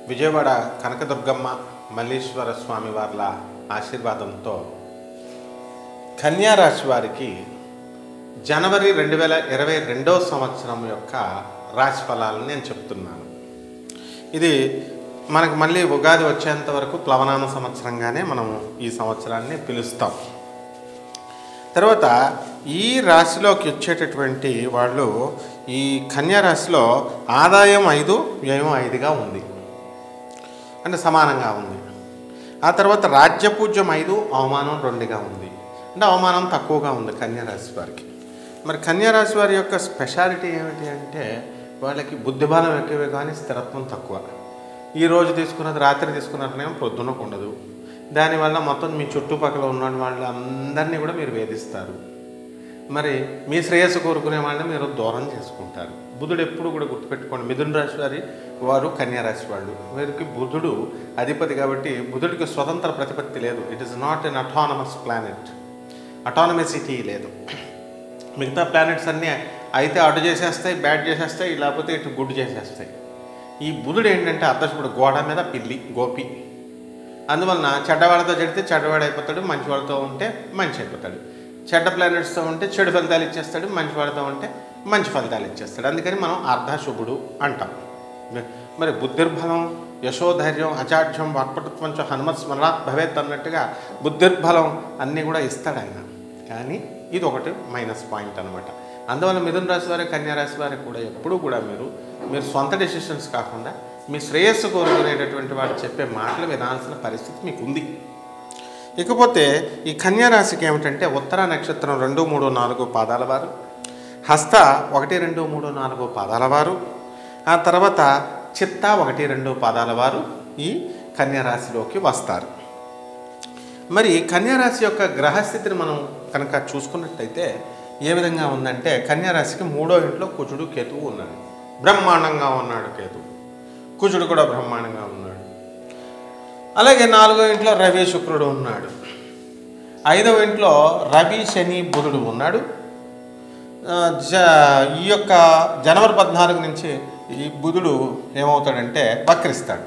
విజయవాడ కనకదుర్గమ్మ మల్లీశ్వర స్వామి వార్ల ఆశీర్వాదంతో కన్యా రాశి వారికి జనవరి 2022 సంవత్సరం యొక్క రాశి ఫలాలను నేను చెప్తున్నాను. ఇది మనకు మళ్ళీ ఉగాది వచ్చేంత వరకు ప్లవనామ సంవత్సరంగానే మనము ఈ సంవత్సరాన్ని పిలుస్తాం. తర్వాత ఈ రాశిలోకి వచ్చేటటువంటి వాళ్ళు ఈ కన్యా రాశిలో ఆదాయం 5, వ్యయం 5గా ఉంది, అంటే సమానంగా ఉంది. ఆ తర్వాత రాజ్యపూజ్యం 5, అవమానం 2గా ఉంది, అంటే అవమానం తక్కువగా ఉంది కన్యా రాశి వారికి. మరి కన్యా రాశి వారి యొక్క స్పెషాలిటీ ఏమిటి అంటే వాళ్ళకి బుద్ధిబలం ఎక్కువే కానీ స్థిరత్వం తక్కువ. ఈరోజు తీసుకున్నది రాత్రి తీసుకున్నట్లేమో పొద్దున్నకు ఉండదు. దానివల్ల మొత్తం మీ చుట్టుపక్కల ఉన్న వాళ్ళందరినీ కూడా మీరు వేధిస్తారు. మరి మీ శ్రేయస్సు కోరుకునే వాళ్ళని మీరు దూరం చేసుకుంటారు. బుధుడు ఎప్పుడు కూడా గుర్తుపెట్టుకోండి, మిథున రాశి వారు కన్యా రాశి వాళ్ళు. వీరికి బుధుడు అధిపతి కాబట్టి బుధుడికి స్వతంత్ర ప్రతిపత్తి లేదు. It is not an autonomous planet, autonomousity లేదు. మిగతా ప్లానెట్స్ అన్నీ అయితే అటు చేసేస్తాయి, బ్యాడ్ చేసేస్తాయి, లేకపోతే ఇటు గుడ్ చేసేస్తాయి. ఈ బుధుడు ఏంటంటే అర్ధశుభుడు, గోడ మీద పిల్లి, గోపి. అందువలన చెడ్డవాళ్ళతో చెడితే చెడ్డవాడు అయిపోతాడు, మంచివాడితో ఉంటే మంచి అయిపోతాడు. చెడ్డ ప్లానెట్స్తో ఉంటే చెడు ఫలితాలు ఇచ్చేస్తాడు, మంచివాడితో ఉంటే మంచి ఫలితాలు ఇచ్చేస్తాడు. అందుకని మనం అర్ధశుభుడు అంటాం. మరి బుద్ధిర్బలం, యశోధైర్యం, అచాఢ్యం, వాక్పటుత్వం చ హనుమత్ స్మరణాత్ భవేత్ అన్నట్టుగా బుద్ధిర్బలం అన్నీ కూడా ఇస్తాడు ఆయన. కానీ ఇది ఒకటి మైనస్ పాయింట్ అనమాట. అందువల్ల మిథున రాశి వారి, కన్యా రాశి వారికి కూడా ఎప్పుడూ కూడా మీరు సొంత డెసిషన్స్ కాకుండా మీ శ్రేయస్సు కోరుకునేటటువంటి వాడు చెప్పే మాటలు వినాల్సిన పరిస్థితి మీకు ఉంది. ఇకపోతే ఈ కన్యా రాశికి ఏమిటంటే ఉత్తర నక్షత్రం 2, 3, 4 పాదాల వారు, హస్త 1, 2, 3, 4 పాదాల వారు, ఆ తర్వాత చిత్త 1, 2 పాదాల వారు ఈ కన్యా రాశిలోకి వస్తారు. మరి కన్యా రాశి యొక్క గ్రహస్థితిని మనం కనుక చూసుకున్నట్టయితే ఏ విధంగా ఉందంటే కన్యా రాశికి 3వ ఇంట్లో కుజుడు, కేతువు ఉన్నాడు. బ్రహ్మాండంగా ఉన్నాడు కేతువు. కుజుడు కూడా బ్రహ్మాండంగా ఉన్నాడు. అలాగే 4వ ఇంట్లో రవి, శుక్రుడు ఉన్నాడు. 5వ ఇంట్లో రవి, శని, బుధుడు ఉన్నాడు. ఈ యొక్క జనవరి 14 నుంచి ఈ బుధుడు ఏమవుతాడంటే వక్రిస్తాడు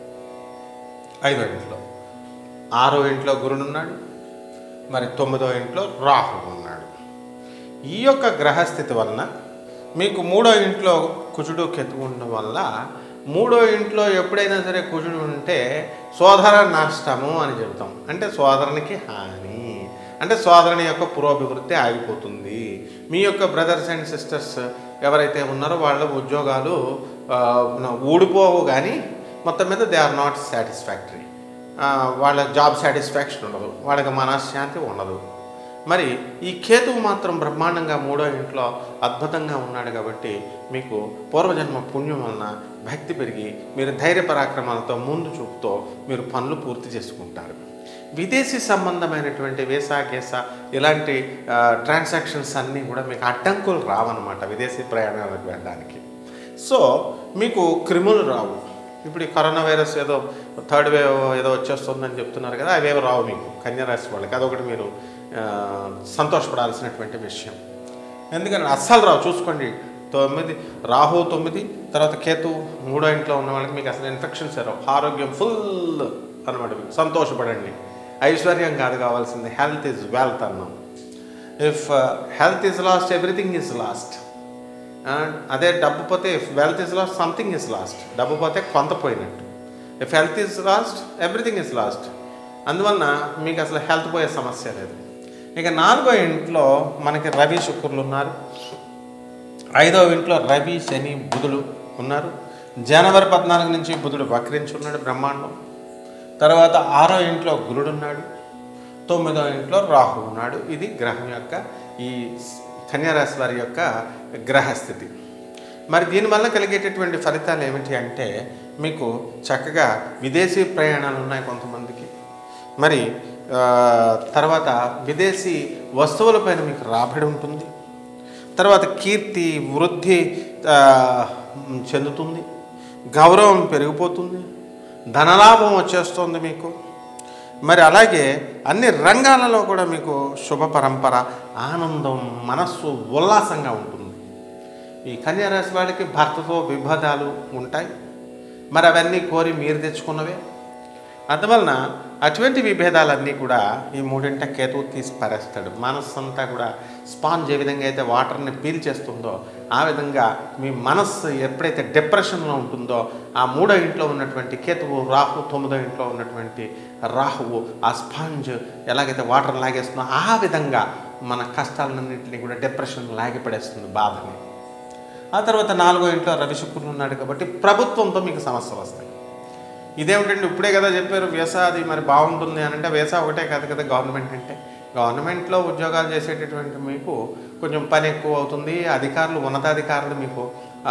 5వ ఇంట్లో. 6వ ఇంట్లో గురుడు ఉన్నాడు. మరి 9వ ఇంట్లో రాహు ఉన్నాడు. ఈ యొక్క గ్రహస్థితి వలన మీకు 3వ ఇంట్లో కుజుడు, కేతువు ఉండడం వల్ల 3వ ఇంట్లో ఎప్పుడైనా సరే కుజుడు ఉంటే సోదర నష్టము అని చెబుతాం. అంటే సోదరునికి హాని, అంటే సోదరుని యొక్క పురోభివృద్ధి ఆగిపోతుంది. మీ యొక్క బ్రదర్స్ అండ్ సిస్టర్స్ ఎవరైతే ఉన్నారో వాళ్ళ ఉద్యోగాలు ఊడిపోవు, కానీ మొత్తం మీద దే ఆర్ నాట్ సాటిస్ఫాక్టరీ. వాళ్ళ జాబ్ సాటిస్ఫాక్షన్ ఉండదు, వాళ్ళకి మనశ్శాంతి ఉండదు. మరి ఈ కేతువు మాత్రం బ్రహ్మాండంగా 3వ ఇంట్లో అద్భుతంగా ఉన్నాడు కాబట్టి మీకు పూర్వజన్మ పుణ్యం వలన భక్తి పెరిగి మీరు ధైర్య పరాక్రమాలతో ముందు చూపుతో మీరు పనులు పూర్తి చేసుకుంటారు. విదేశీ సంబంధమైనటువంటి వీసా, గీసా ఇలాంటి ట్రాన్సాక్షన్స్ అన్నీ కూడా మీకు అడ్డంకులు రావన్నమాట విదేశీ ప్రయాణాలకు వెళ్ళడానికి. సో మీకు క్రిములు రావు. ఇప్పుడు ఈ కరోనా వైరస్ ఏదో 3rd వేవ్ ఏదో వచ్చేస్తుందని చెప్తున్నారు కదా, అవేవో రావు మీకు కన్యా రాశి వాళ్ళకి. అదొకటి మీరు సంతోషపడాల్సినటువంటి విషయం. ఎందుకంటే అస్సలు రావు. చూసుకోండి, 9 రాహు 9, తర్వాత కేతు 3వ ఇంట్లో ఉన్న వాళ్ళకి మీకు అసలు ఇన్ఫెక్షన్స్ రావు. ఆరోగ్యం ఫుల్ అనమాట. మీకు సంతోషపడండి. ఐశ్వర్యం కాదు కావాల్సింది, హెల్త్ ఈజ్ వెల్త్ అన్నాం. If health is lost, everything is lost. అదే డబ్బు పోతే, if wealth is lost, something is lost. డబ్బు పోతే కొంత పోయినట్టు. If health is lost, everything is lost. అందువలన మీకు అసలు హెల్త్ పోయే సమస్య లేదు. ఇక 4వ ఇంట్లో మనకి రవి, శుక్రులు ఉన్నారు. 5వ ఇంట్లో రవి, శని, బుధుడు ఉన్నారు. జనవరి 14 నుంచి బుధుడు వక్రించి ఉన్నాడు, బ్రహ్మాండం. తర్వాత 6వ ఇంట్లో గురుడు ఉన్నాడు. 9వ ఇంట్లో రాహు ఉన్నాడు. ఇది గ్రహం యొక్క ఈ కన్యా రాశి వారి యొక్క గ్రహస్థితి. మరి దీనివల్ల కలిగేటటువంటి ఫలితాలు ఏమిటి అంటే మీకు చక్కగా విదేశీ ప్రయాణాలు ఉన్నాయి కొంతమందికి. మరి తర్వాత విదేశీ వస్తువులపైన మీకు రాబడి ఉంటుంది. తర్వాత కీర్తి, వృద్ధి చెందుతుంది, గౌరవం పెరిగిపోతుంది, ధనలాభం వచ్చేస్తుంది మీకు. మరి అలాగే అన్ని రంగాలలో కూడా మీకు శుభ పరంపర, ఆనందం, మనస్సు ఉల్లాసంగా ఉంటుంది. ఈ కన్యా రాశి వాళ్ళకి భర్తతో విభేదాలు ఉంటాయి. మరి అవన్నీ కోరి మీరు తెచ్చుకున్నవే. అందువలన అటువంటి విభేదాలన్నీ కూడా ఈ మూడింట కేతువు తీసి పారేస్తాడు. మనస్సు అంతా కూడా స్పాంజ్ ఏ విధంగా అయితే వాటర్ని పీల్చేస్తుందో ఆ విధంగా మీ మనస్సు ఎప్పుడైతే డిప్రెషన్లో ఉంటుందో ఆ 3వ ఇంట్లో ఉన్నటువంటి కేతువు, రాహు 9వ ఇంట్లో ఉన్నటువంటి రాహువు ఆ స్పాంజ్ ఎలాగైతే వాటర్ లాగేస్తుందో ఆ విధంగా మన కష్టాలన్నింటినీ కూడా డిప్రెషన్ లాగిపడేస్తుంది, బాధని. ఆ తర్వాత 4వ ఇంట్లో రవి శుక్రుడు ఉన్నాడు కాబట్టి ప్రభుత్వంతో మీకు సమస్యలు వస్తాయి. ఇదేమిటండి ఇప్పుడే కదా చెప్పారు వీసా అది మరి బాగుంటుంది అని అంటే వీసా ఒకటే కాదు కదా గవర్నమెంట్ అంటే. గవర్నమెంట్లో ఉద్యోగాలు చేసేటటువంటి మీకు కొంచెం పని ఎక్కువ అవుతుంది, అధికారులు ఉన్నతాధికారులు మీకు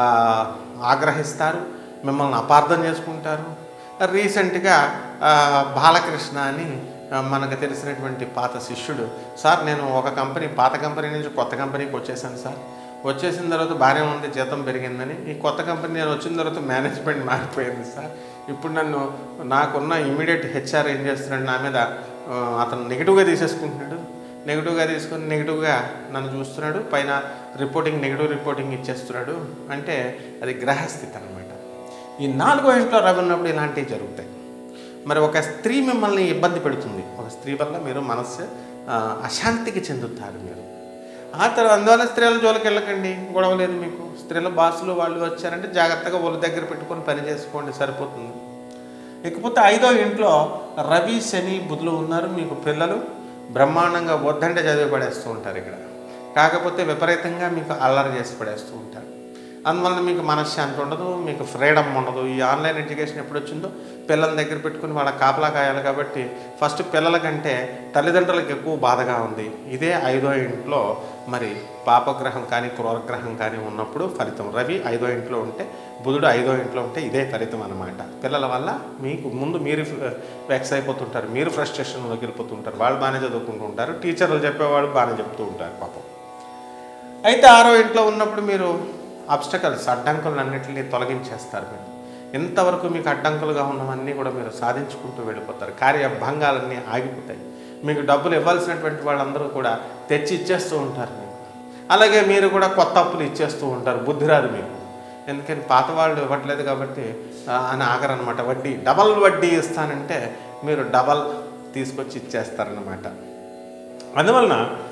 ఆగ్రహిస్తారు, మిమ్మల్ని అపార్థం చేసుకుంటారు. రీసెంట్గా బాలకృష్ణ అని మనకు తెలిసినటువంటి పాత శిష్యుడు, సార్ నేను ఒక కంపెనీ పాత కంపెనీ నుంచి కొత్త కంపెనీకి వచ్చేసాను సార్, వచ్చేసిన తర్వాత బాగానే ఉంది, జీతం పెరిగిందని. ఈ కొత్త కంపెనీ నేను వచ్చిన తర్వాత మేనేజ్మెంట్ మారిపోయింది సార్, ఇప్పుడు నన్ను నాకున్న ఇమీడియట్ హెచ్ఆర్ ఏం చేస్తున్నాడు నా మీద, అతను నెగిటివ్గా తీసేసుకుంటున్నాడు, నెగిటివ్గా తీసుకొని నెగిటివ్గా నన్ను చూస్తున్నాడు, పైన నెగిటివ్ రిపోర్టింగ్ ఇచ్చేస్తున్నాడు అంటే అది గ్రహస్థితి అనమాట. ఈ 4వ ఇంట్లో రవి ఉన్నప్పుడు ఇలాంటివి జరుగుతాయి. మరి ఒక స్త్రీ మిమ్మల్ని ఇబ్బంది పెడుతుంది, ఒక స్త్రీ వల్ల మీరు మనస్సు అశాంతికి చెందుతారు మీరు. ఆ తర్వాత అందువల్ల స్త్రీల జోలికి వెళ్ళకండి, గొడవ లేదు మీకు. స్త్రీల బాసులు వాళ్ళు వచ్చారంటే జాగ్రత్తగా వాళ్ళ దగ్గర పెట్టుకొని పని చేసుకోండి, సరిపోతుంది. ఇకపోతే 5వ ఇంట్లో రవి శని బుధులు ఉన్నారు. మీకు పిల్లలు బ్రహ్మాండంగా వద్దంటే చదివి పడేస్తూ ఉంటారు ఇక్కడ, కాకపోతే విపరీతంగా మీకు అల్లరి చేసి పడేస్తూ ఉంటారు. అందువల్ల మీకు మనశ్శాంతి ఉండదు, మీకు ఫ్రీడమ్ ఉండదు. ఈ ఆన్లైన్ ఎడ్యుకేషన్ ఎప్పుడు వచ్చిందో పిల్లల దగ్గర పెట్టుకుని వాళ్ళ కాపలా కాయాలి కాబట్టి ఫస్ట్ పిల్లల కంటే తల్లిదండ్రులకు ఎక్కువ బాధగా ఉంది. ఇదే 5వ ఇంట్లో మరి పాపగ్రహం కానీ క్రూరగ్రహం కానీ ఉన్నప్పుడు ఫలితం. రవి 5వ ఇంట్లో ఉంటే, బుధుడు 5వ ఇంట్లో ఉంటే ఇదే ఫలితం అన్నమాట. పిల్లల వల్ల మీకు ముందు మీరు వెక్స్ అయిపోతుంటారు, మీరు ఫ్రస్ట్రేషన్లోకి వెళ్ళిపోతుంటారు. వాళ్ళు బాగానే చదువుకుంటూ ఉంటారు, టీచర్లు చెప్పేవాళ్ళు బాగానే చెప్తూ ఉంటారు పాపం. అయితే 6వ ఇంట్లో ఉన్నప్పుడు మీరు అబ్స్టకల్స్ అడ్డంకులన్నింటినీ తొలగించేస్తారు. మీరు ఇంతవరకు మీకు అడ్డంకులుగా ఉన్నవన్నీ కూడా మీరు సాధించుకుంటూ వెళ్ళిపోతారు. కార్యభంగాలన్నీ ఆగిపోతాయి. మీకు డబ్బులు ఇవ్వాల్సినటువంటి వాళ్ళందరూ కూడా తెచ్చి ఇచ్చేస్తూ ఉంటారు మీకు. అలాగే మీరు కూడా కొత్త అప్పులు ఇచ్చేస్తూ ఉంటారు, బుద్ధి రాదు మీకు. ఎందుకని పాత వాళ్ళు ఇవ్వట్లేదు కాబట్టి అని ఆగరనమాట. వడ్డీ డబల్ వడ్డీ ఇస్తానంటే మీరు డబల్ తీసుకొచ్చి ఇచ్చేస్తారనమాట. అందువలన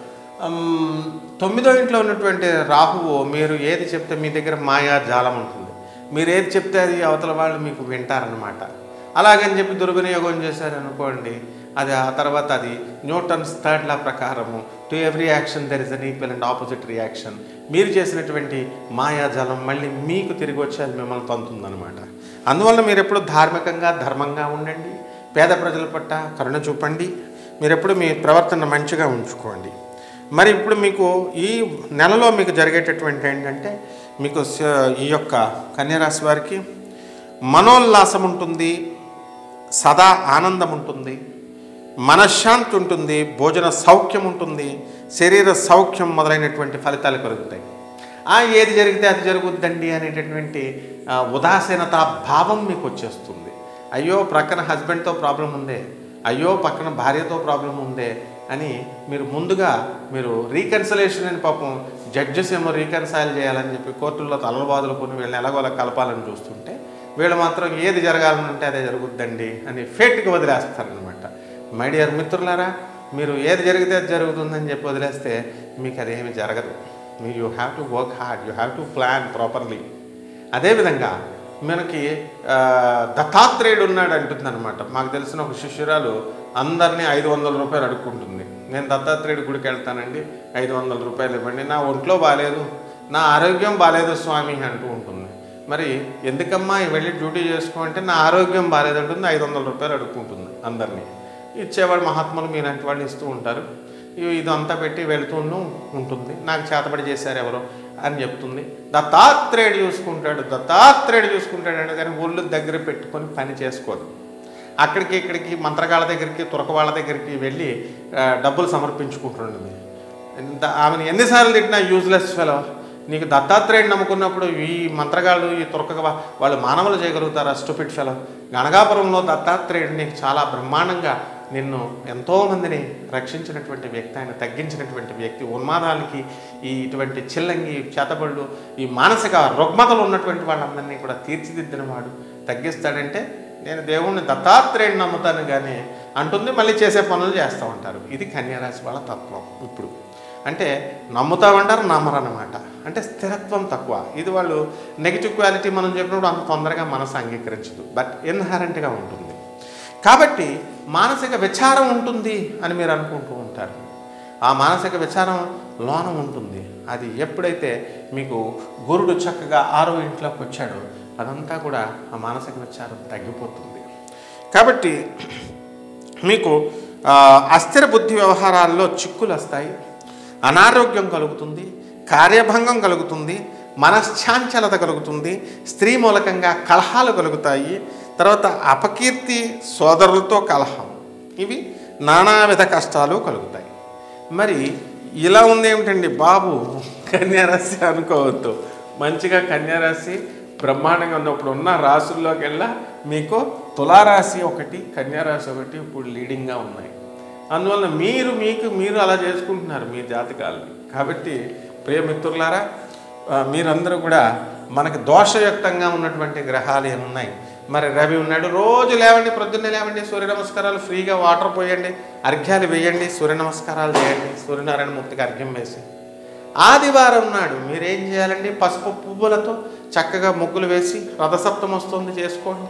9వ ఇంట్లో ఉన్నటువంటి రాహువు మీరు ఏది చెప్తే మీ దగ్గర మాయా జాలం ఉంటుంది, మీరు ఏది చెప్తే అది అవతల వాళ్ళు మీకు వింటారనమాట. అలాగని చెప్పి దుర్వినియోగం చేశారనుకోండి, అది ఆ తర్వాత అది న్యూటన్స్ 3rd లా ప్రకారము to every action there is an equal and opposite reaction. మీరు చేసినటువంటి మాయాజాలం మళ్ళీ మీకు తిరిగి వచ్చి అది మిమ్మల్ని తంతుందనమాట. అందువల్ల మీరు ఎప్పుడు ధార్మికంగా ధర్మంగా ఉండండి, పేద ప్రజల పట్ల కరుణ చూపండి, మీరు ఎప్పుడు మీ ప్రవర్తన మంచిగా ఉంచుకోండి. మరి ఇప్పుడు మీకు ఈ నెలలో మీకు జరిగేటటువంటి ఏంటంటే మీకు ఈ యొక్క కన్యరాశి వారికి మనోల్లాసం ఉంటుంది, సదా ఆనందం ఉంటుంది, మనశ్శాంతి ఉంటుంది, భోజన సౌఖ్యం ఉంటుంది, శరీర సౌఖ్యం మొదలైనటువంటి ఫలితాలు కలుగుతాయి. ఏది జరిగితే అది జరుగుద్దండి అనేటటువంటి ఉదాసీనత భావం మీకు వచ్చేస్తుంది. అయ్యో ప్రక్కన హస్బెండ్తో ప్రాబ్లం ఉందే, అయ్యో పక్కన భార్యతో ప్రాబ్లం ఉందే అని మీరు ముందుగా మీరు రీకన్సిలేషన్ అని పాపం జడ్జెస్ ఏమో రీకన్సైల్ చేయాలని చెప్పి కోర్టుల్లో తలలు బాదులుకొని వీళ్ళని ఎలాగోలా కలపాలని చూస్తుంటే వీళ్ళు మాత్రం ఏది జరగాలని ఉంటే అదే జరుగుద్దండి అని ఫేట్కి వదిలేస్తారనమాట. మై డియర్ మిత్రులారా, మీరు ఏది జరిగితే అది జరుగుతుందని చెప్పి వదిలేస్తే మీకు అదేమి జరగదు. You have to work hard, you have to plan properly. అదేవిధంగా మనకి దత్తాత్రేయుడు ఉన్నాడు అంటుందన్నమాట. మాకు తెలిసిన ఒక శిష్యురాలు అందరినీ 500 రూపాయలు అడుక్కుంటుంది. నేను దత్తాత్రేయుడి గుడికి వెళ్తానండి, 500 రూపాయలు ఇవ్వండి, నా ఒంట్లో బాగాలేదు, నా ఆరోగ్యం బాగాలేదు స్వామి అంటూ ఉంటుంది. మరి ఎందుకమ్మా వెళ్ళి డ్యూటీ చేసుకో అంటే నా ఆరోగ్యం బాగాలేదంటుంది, 500 రూపాయలు అడుక్కుంటుంది. అందరినీ ఇచ్చేవాడు మహాత్ములు మీలాంటి వాళ్ళు ఇస్తూ ఉంటారు. ఇదంతా పెట్టి వెళుతూ ఉంటుంది. నాకు చేతబడి చేశారు ఎవరో అని చెప్తుంది. దత్తాత్రేయుడు చూసుకుంటాడు అంటే కానీ ఒళ్ళు దగ్గర పెట్టుకొని పని చేసుకోదు. అక్కడికి ఇక్కడికి మంత్రగాళ్ళ దగ్గరికి తురకవాళ్ళ దగ్గరికి వెళ్ళి డబ్బులు సమర్పించుకుంటుంటుంది. ఆమెను ఎన్నిసార్లు తిట్టినా యూజ్లెస్ ఫెలో. నీకు దత్తాత్రేయుడు నమ్ముకున్నప్పుడు ఈ మంత్రగాళ్ళు ఈ తురక వాళ్ళు మానవులు చేయగలుగుతారా స్టూపిడ్ ఫెలో. గణగాపురంలో దత్తాత్రేయుడు నీకు చాలా బ్రహ్మాండంగా నిన్ను ఎంతోమందిని రక్షించినటువంటి వ్యక్తి, ఆయన తగ్గించినటువంటి వ్యక్తి, ఉన్మాదాలకి ఈ ఇటువంటి చిల్లంగి చేతబళ్ళు ఈ మానసిక రుగ్మతలు ఉన్నటువంటి వాళ్ళందరినీ కూడా తీర్చిదిద్దినవాడు తగ్గిస్తాడంటే నేను దేవుణ్ణి దత్తాత్రేయుని నమ్ముతాను కానీ అంటుంది, మళ్ళీ చేసే పనులు చేస్తూ ఉంటారు. ఇది కన్యారాశి వాళ్ళ తత్వం. ఇప్పుడు అంటే నమ్ముతామంటారు, నమ్మరన్నమాట. అంటే స్థిరత్వం తక్కువ. ఇది వాళ్ళు నెగిటివ్ క్వాలిటీ మనం చెప్పినప్పుడు అంత తొందరగా మనసు అంగీకరించదు, బట్ ఇన్హరెంట్గా ఉంటుంది. కాబట్టి మానసిక విచారం ఉంటుంది అని మీరు అనుకుంటూ ఉంటారు. ఆ మానసిక విచారం లోన ఉంటుంది. అది ఎప్పుడైతే మీకు గురుడు చక్కగా 6వ ఇంట్లోకి వచ్చాడో అదంతా కూడా ఆ మానసిక విచారం తగ్గిపోతుంది. కాబట్టి మీకు అస్థిర బుద్ధి వ్యవహారాల్లో చిక్కులు వస్తాయి, అనారోగ్యం కలుగుతుంది, కార్యభంగం కలుగుతుంది, మనశ్చాంచలత కలుగుతుంది, స్త్రీ మూలకంగా కలహాలు కలుగుతాయి, తర్వాత అపకీర్తి, సోదరులతో కలహం, ఇవి నానావిధ కష్టాలు కలుగుతాయి. మరి ఇలా ఉంది ఏమిటండి బాబు కన్యారాశి అనుకోవద్దు. మంచిగా కన్యారాశి బ్రహ్మాండంగా ఉన్నప్పుడు ఉన్న రాశుల్లోకి వెళ్ళా మీకు తులారాశి ఒకటి, కన్యారాశి ఒకటి ఇప్పుడు లీడింగ్గా ఉన్నాయి. అందువల్ల మీరు అలా చేసుకుంటున్నారు మీ జాతకాలని. కాబట్టి ప్రియమిత్రులారా, మీరందరూ కూడా మనకి దోషయుక్తంగా ఉన్నటువంటి గ్రహాలు ఏమున్నాయి. మరి రవి ఉన్నాడు, రోజు లేవండి, ప్రొద్దున్నే లేవండి, సూర్య నమస్కారాలు ఫ్రీగా వాటర్ పోయండి, అర్ఘ్యాలు వేయండి, సూర్య నమస్కారాలు చేయండి, సూర్యనారాయణ మూర్తికి అర్ఘ్యం వేసి. ఆదివారం నాడు మీరేం చేయాలండి, పసుపు పువ్వులతో చక్కగా ముగ్గులు వేసి రథసప్తం వస్తుంది చేసుకోండి,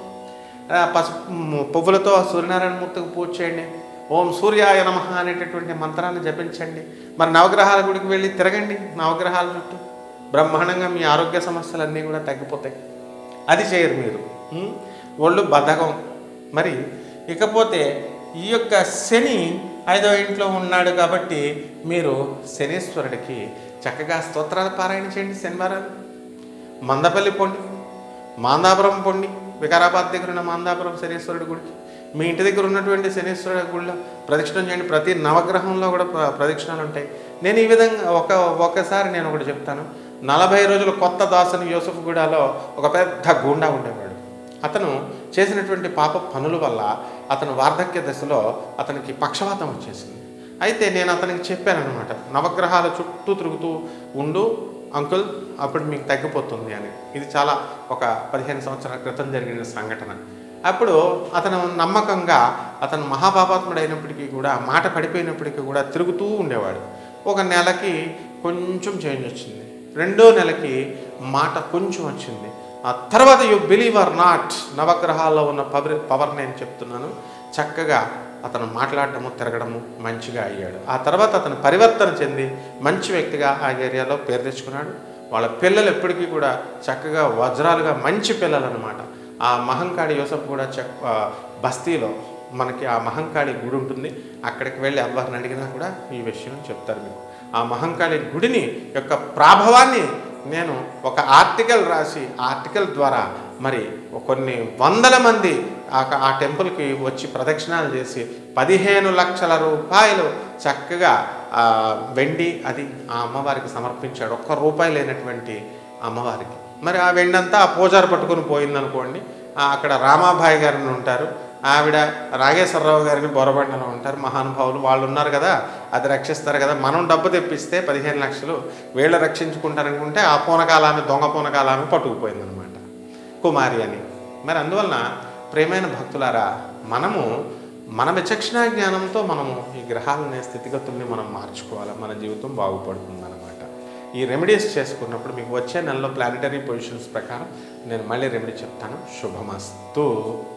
పసుపు పువ్వులతో సూర్యనారాయణ మూర్తికి పూజ చేయండి, ఓం సూర్యాయ నమః అనేటటువంటి మంత్రాన్ని జపించండి. మరి నవగ్రహాల గుడికి వెళ్ళి తిరగండి, నవగ్రహాల చుట్టూ బ్రహ్మాండంగా మీ ఆరోగ్య సమస్యలన్నీ కూడా తగ్గిపోతాయి. అది చేయరు మీరు, ఒళ్ళు బద్ధకం. మరి ఇకపోతే ఈ యొక్క శని 5వ ఇంట్లో ఉన్నాడు కాబట్టి మీరు శనీశ్వరుడికి చక్కగా స్తోత్రాలు పారాయణ చేయండి. శనివారాలు మందపల్లి పొండి, మాందాపురం పొండి, వికారాబాద్ దగ్గర ఉన్న మాందాపురం శనీశ్వరుడి గుడికి, మీ ఇంటి దగ్గర ఉన్నటువంటి శనీశ్వరుడి గుడిలో ప్రదక్షిణం చేయండి. ప్రతి నవగ్రహంలో కూడా ప్రదక్షిణాలు ఉంటాయి. నేను ఈ విధంగా ఒకసారి నేను ఒకటి చెప్తాను. 40 రోజులు కొత్త దాసుని యూసఫ్గూడలో ఒక పెద్ద గూండా ఉండేవాడు. అతను చేసినటువంటి పాప పనుల వల్ల అతను వార్ధక్య దశలో అతనికి పక్షవాతం వచ్చేసింది. అయితే నేను అతనికి చెప్పాను అనమాట, నవగ్రహాల చుట్టూ తిరుగుతూ ఉండు అంకుల్, అప్పుడు మీకు తగ్గిపోతుంది అని. ఇది చాలా ఒక 15 సంవత్సరాల క్రితం జరిగిన సంఘటన. అప్పుడు అతను నమ్మకంగా, అతను మహాపాపాత్ముడు అయినప్పటికీ కూడా, మాట పడిపోయినప్పటికీ కూడా తిరుగుతూ ఉండేవాడు. ఒక నెలకి కొంచెం చేంజ్ వచ్చింది, 2వ నెలకి మాట కొంచెం వచ్చింది. ఆ తర్వాత యు బిలీవ్ ఆర్ నాట్, నవగ్రహాల్లో ఉన్న పవర్ నేను చెప్తున్నాను, చక్కగా అతను మాట్లాడటము, తిరగడము మంచిగా అయ్యాడు. ఆ తర్వాత అతను పరివర్తన చెంది మంచి వ్యక్తిగా ఆ ఏరియాలో పేరు తెచ్చుకున్నాడు. వాళ్ళ పిల్లలు ఎప్పటికీ కూడా చక్కగా వజ్రాలుగా మంచి పిల్లలు అనమాట. ఆ మహంకాళి యూసఫ్ కూడా బస్తీలో మనకి ఆ మహంకాళి గుడి ఉంటుంది. అక్కడికి వెళ్ళి ఎవరిని అడిగినా కూడా ఈ విషయం చెప్తారు మీకు. ఆ మహంకాళి గుడిని యొక్క ప్రాభవాన్ని నేను ఒక ఆర్టికల్ రాసి, ఆ ఆర్టికల్ ద్వారా మరి కొన్ని వందల మంది ఆ టెంపుల్కి వచ్చి ప్రదక్షిణాలు చేసి 15 లక్షల రూపాయలు చక్కగా వెండి అది ఆ అమ్మవారికి సమర్పించాడు. ₹1 లేనటువంటి అమ్మవారికి. మరి ఆ వెండి అంతా ఆ పూజారి పట్టుకొని పోయిందనుకోండి. అక్కడ రామాబాయి గారిని ఉంటారు, ఆవిడ రాగేశ్వరరావు గారిని బొరబండలో ఉంటారు, మహానుభావులు వాళ్ళు ఉన్నారు కదా, అది రక్షిస్తారు కదా. మనం డబ్బు తెప్పిస్తే 15 లక్షలు వీళ్ళు రక్షించుకుంటారనుకుంటే ఆ పూనకాలామె, దొంగ పూనకాలామె పట్టుకుపోయిందనమాట, కుమారి అని. మరి అందువలన ప్రేమైన భక్తులారా, మనము మన విచక్షణ జ్ఞానంతో మనము ఈ గ్రహాలనే స్థితిగతుల్ని మనం మార్చుకోవాలి, మన జీవితం బాగుపడుతుందన్నమాట. ఈ రెమెడీస్ చేసుకున్నప్పుడు మీకు వచ్చే నెలలో ప్లానెటరీ పొజిషన్స్ ప్రకారం నేను మళ్ళీ రెమెడీ చెప్తాను. శుభమస్తు.